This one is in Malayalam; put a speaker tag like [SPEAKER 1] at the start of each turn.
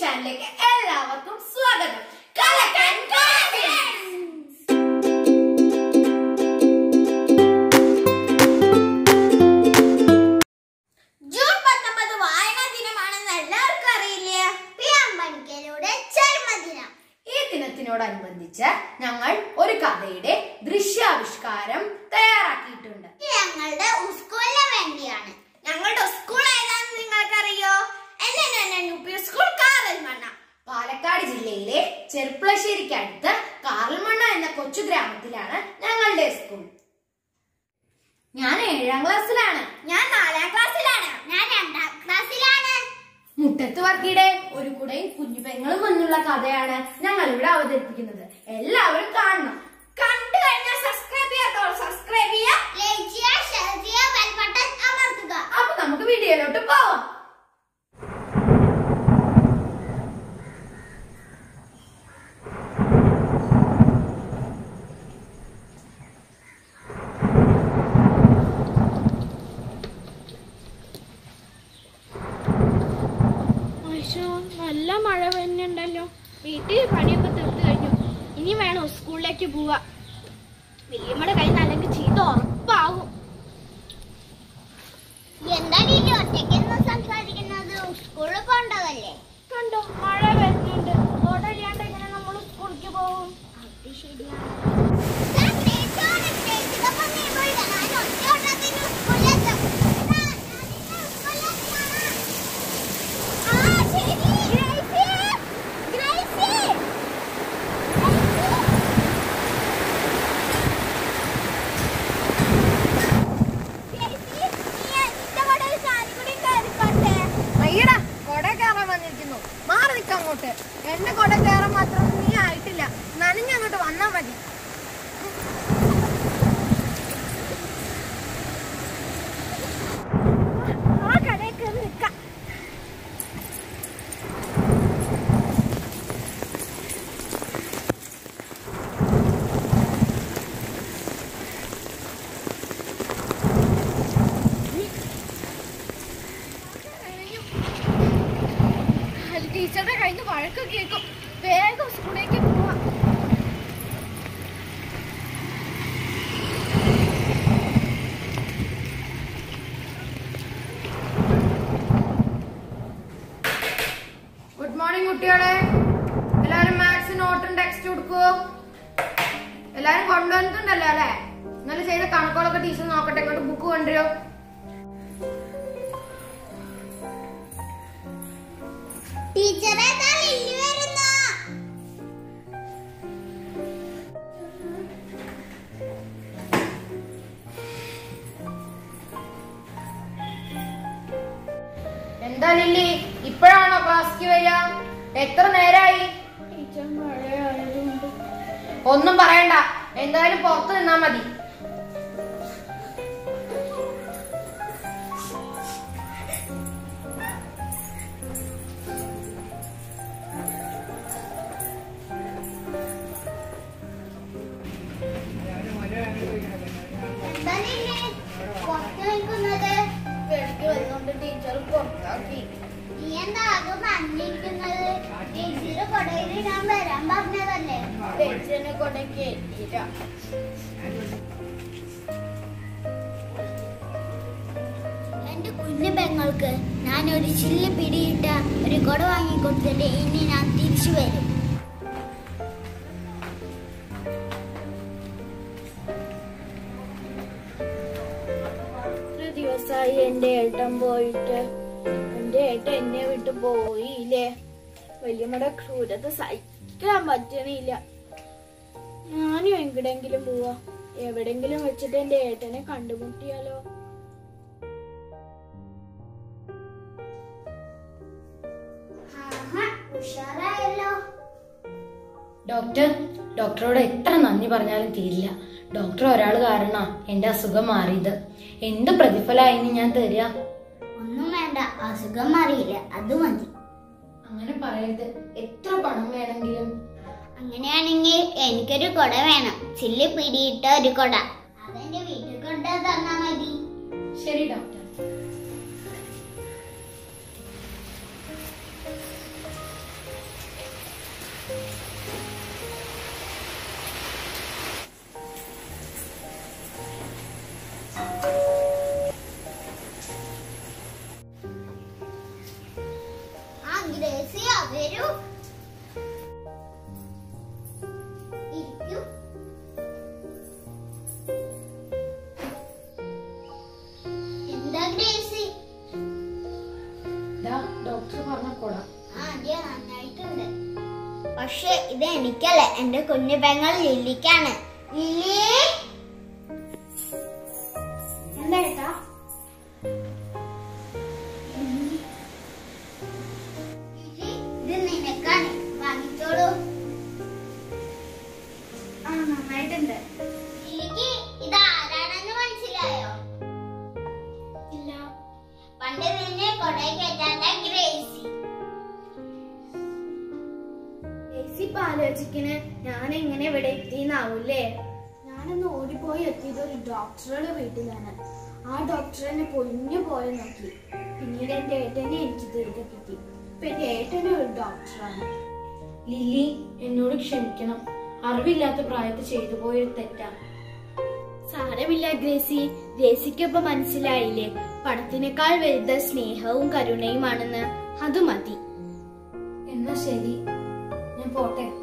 [SPEAKER 1] ചാനലിലേക്ക് എല്ലാവർക്കും സ്വാഗതം. കലക്കൻ ജൂൺ 19 വായനാ ദിനമാണെന്ന് എല്ലാവർക്കും അറിയില്ലേ?
[SPEAKER 2] പി.എം. ജന്മദിനം.
[SPEAKER 1] ഈ ദിനത്തിനോടനുബന്ധിച്ച് ഞങ്ങൾ ഒരു കഥയുടെ ദൃശ്യാവിഷ്കാരം തയ്യാറാക്കിയിട്ടുണ്ട്.
[SPEAKER 2] ഞങ്ങളുടെ സ്കൂളിന് വേണ്ടിയാണ്.
[SPEAKER 1] ഞങ്ങളുടെ സ്കൂൾ ഏതാണെന്ന് നിങ്ങൾക്കറിയോ? സ്കൂൾ കാറൽമണ്ണ. പാലക്കാട് ജില്ലയിലെ ചെർപ്പുളശ്ശേരിക്കടുത്ത് കാറൽമണ്ണ എന്ന കൊച്ചു ഗ്രാമത്തിലാണ് ഞങ്ങളുടെ സ്കൂൾ. ഞാൻ 7ാം ക്ലാസ്സിലാണ്.
[SPEAKER 2] ഞാൻ 4ാം ക്ലാസ്സിലാണ്. ഞാൻ 2ാം ക്ലാസ്സിലാണ്.
[SPEAKER 1] മുട്ടത്ത് വർക്കിയുടെ ഒരു കുടയും കുഞ്ഞു പെങ്ങളും എന്നുള്ള കഥയാണ് ഞങ്ങൾ ഇവിടെ അവതരിപ്പിക്കുന്നത്. എല്ലാവരും കാണണം. കണ്ടു കഴിഞ്ഞാൽ സബ്സ്ക്രൈബ് ചെയ്യാത്തവർ സബ്സ്ക്രൈബ് ചെയ്യുക,
[SPEAKER 2] ലൈക്ക് ചെയ്യുക, ഷെയർ ചെയ്യുക, ബെൽ ബട്ടൺ അമർത്തുക.
[SPEAKER 1] അപ്പൊ നമുക്ക് വീഡിയോയിലോട്ട് പോവാം.
[SPEAKER 3] നല്ല മഴ വരുന്നുണ്ടല്ലോ. വീട്ടിൽ പണിയൊക്കെ തീർത്ത് കഴിഞ്ഞു. ഇനി വേണം സ്കൂളിലേക്ക് പോവാ. വലിയമ്മയുടെ കയ്യിൽ നിന്ന് അല്ലെങ്കിൽ ചീത്ത ഉറപ്പാകും.
[SPEAKER 2] എന്താണ് ഈ ഒറ്റയ്ക്കൊന്ന് സംസാരിക്കുന്നത്? സ്കൂളിൽ പോകേണ്ടതല്ലേ?
[SPEAKER 3] കണ്ടോ, മഴ വരുന്നുണ്ട്. ഓടല്ലാണ്ട് എങ്ങനെ നമ്മൾ സ്കൂളിലേക്ക് പോകും?
[SPEAKER 2] അത് ശരിയാണ്.
[SPEAKER 1] അയ്യടാ, കൊട കയറാൻ വന്നിരിക്കുന്നു. മാറി നിൽക്കാം അങ്ങോട്ട്. എന്റെ കൊട കയറാൻ മാത്രം നീ ആയിട്ടില്ല. നനഞ്ഞങ്ങോട്ട് വന്നാ മതി.
[SPEAKER 3] ആ കടയിൽ കയറി നിൽക്കാം. ടീച്ചറുടെ കയ്യിൽ നിന്ന് വഴക്ക് കേൾക്കും. വേഗം സ്കൂളിലേക്ക് പോവാം.
[SPEAKER 1] ഗുഡ് മോർണിംഗ് കുട്ടികളെ. എല്ലാരും മാത്സ് നോട്ടും ടെക്സ്റ്റ് കൊടുക്കൂ. എല്ലാരും കൊണ്ടുവന്നിട്ടുണ്ടല്ലോ അല്ലെ? ഇന്നലെ ചെയ്ത കണക്കുകളൊക്കെ ടീച്ചർ നോക്കട്ടെ. ഇങ്ങോട്ട് ബുക്ക് കൊണ്ടുവരോ.
[SPEAKER 2] ടീച്ചറെ വരുന്നു.
[SPEAKER 1] എന്താ ലില്ലി, ഇപ്പോഴാണോ ക്ലാസ്സിക്ക് വരിക? എത്ര നേരായി?
[SPEAKER 3] ടീച്ചർ മഴയായതുകൊണ്ട്
[SPEAKER 1] ഒന്നും പറയണ്ട. എന്തായാലും പുറത്ത് നിന്നാ മതി.
[SPEAKER 3] വെളിക്ക് വരുന്നുണ്ട്. ടീച്ചർ പുറത്താക്കി.
[SPEAKER 2] നീ എന്താ അത് നനഞ്ഞിരിക്കുന്നത്? ടീച്ചർ കൊടയിൽ ഞാൻ വരാൻ പറഞ്ഞതല്ലേ?
[SPEAKER 3] ടീച്ചറിനെ കൊണ്ടൊക്കെ എത്തിയില്ല.
[SPEAKER 2] എന്റെ കുഞ്ഞു പെങ്ങൾക്ക് ഞാൻ ഒരു ചില്ല് പിടിയിട്ട ഒരു കൊട വാങ്ങിക്കൊടുത്തിട്ട് ഇനി ഞാൻ തിരിച്ചു വരും.
[SPEAKER 3] ഒരു ദിവസമായി എന്റെ ഏട്ടൻ പോയിട്ട്. എന്റെ ഏട്ടൻ എന്നെ വിട്ട് പോയില്ലേ. വലിയമ്മയുടെ ക്രൂരത സഹിക്കാൻ പറ്റണില്ല. ഞാനും എങ്ങടെങ്കിലും പോവാ. എവിടെങ്കിലും വെച്ചിട്ട് എന്റെ ഏട്ടനെ കണ്ടുമുട്ടിയാലോ?
[SPEAKER 2] ഉഷാറായല്ലോ.
[SPEAKER 1] ഡോക്ടറോട് എത്ര നന്ദി പറഞ്ഞാലും തീരില്ല. ഡോക്ടർ ഒരാൾ കാരണാ എന്റെ അസുഖം മാറിയത്. എന്ത് പ്രതിഫലമായിന് ഞാൻ തരിക?
[SPEAKER 2] ഒന്നും വേണ്ട, അസുഖം മാറിയില്ല, അത് മതി.
[SPEAKER 1] അങ്ങനെ പറയരുത്. എത്ര പണം വേണമെങ്കിലും.
[SPEAKER 2] അങ്ങനെയാണെങ്കിൽ എനിക്കൊരു കൊട വേണം. ചില്ല് പിടിയിട്ട ഒരു കൊട. അതെന്റെ വീട്ടിൽ കൊണ്ട് തന്നാ മതി.
[SPEAKER 1] ശരി ഡോക്ടർ.
[SPEAKER 2] ഗ്രേസി വരൂ. ഇരിക്കൂ. എന്താ ഗ്രേസി?
[SPEAKER 1] ഡോക്ടർ പറഞ്ഞോടാ.
[SPEAKER 2] അതെ, നന്നായിട്ടുണ്ട്. പക്ഷെ ഇത് എനിക്കല്ല, എന്റെ കുഞ്ഞു പെങ്ങൾ ലില്ലിക്കാണ്. ലില്ലി,
[SPEAKER 3] എന്താ
[SPEAKER 2] ഇത് നിനക്കാണ്, വാങ്ങിച്ചോളൂ.
[SPEAKER 3] ആ, നന്നായിട്ടുണ്ട്.
[SPEAKER 2] ലില്ലിക്ക് ഇത് ആരാണെന്ന് മനസ്സിലായോ?
[SPEAKER 3] ഇല്ല.
[SPEAKER 2] പണ്ട് നിന്നെ കൊടയിൽ കയറ്റാത്ത ഗ്രേസി.
[SPEAKER 3] ഇപ്പൊ ആലോചിക്കണേ, ഞാൻ എങ്ങനെ ഇവിടെ എത്തിന്നാവൂല്ലേ? ഞാനൊന്ന് ഓടിപ്പോയി എത്തിയത് ഒരു ഡോക്ടറുടെ വീട്ടിലാണ്. ആ ഡോക്ടർ എന്നെ പൊളിഞ്ഞു പോലെ നോക്കി. പിന്നീട് എന്റെ ഏട്ടനെ എനിക്ക് തിരികെ കിട്ടി. ഇപ്പൊ എന്റെ ഏട്ടനും ഒരു ഡോക്ടറാണ്.
[SPEAKER 1] ലില്ലി, എന്നോട് ക്ഷമിക്കണം. അറിവില്ലാത്ത പ്രായത്തിൽ ചെയ്തു പോയൊരു തെറ്റാ.
[SPEAKER 3] സാരമില്ല ഗ്രേസി. ഗ്രേസിക്കിപ്പോ മനസ്സിലായില്ലേ, പണത്തിനേക്കാൾ വലുത് സ്നേഹവും കരുണയുമാണെന്ന്. അത് മതി.
[SPEAKER 1] എന്നാ ശരി, ഞാൻ പോട്ടെ.